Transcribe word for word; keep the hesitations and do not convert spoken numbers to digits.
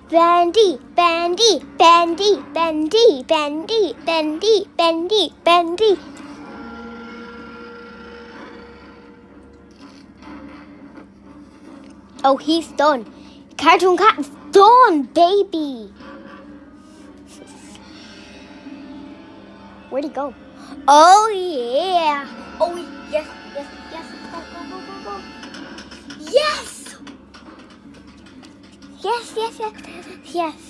Bendy, Bendy, Bendy, Bendy, Bendy, Bendy, Bendy, Bendy. Oh, he's done. Cartoon Cat's done, baby. Where'd he go? Oh, yeah. Oh, yes, yes, yes. Go, go, go, go, go. Yes! Yes, yes, yes, yes.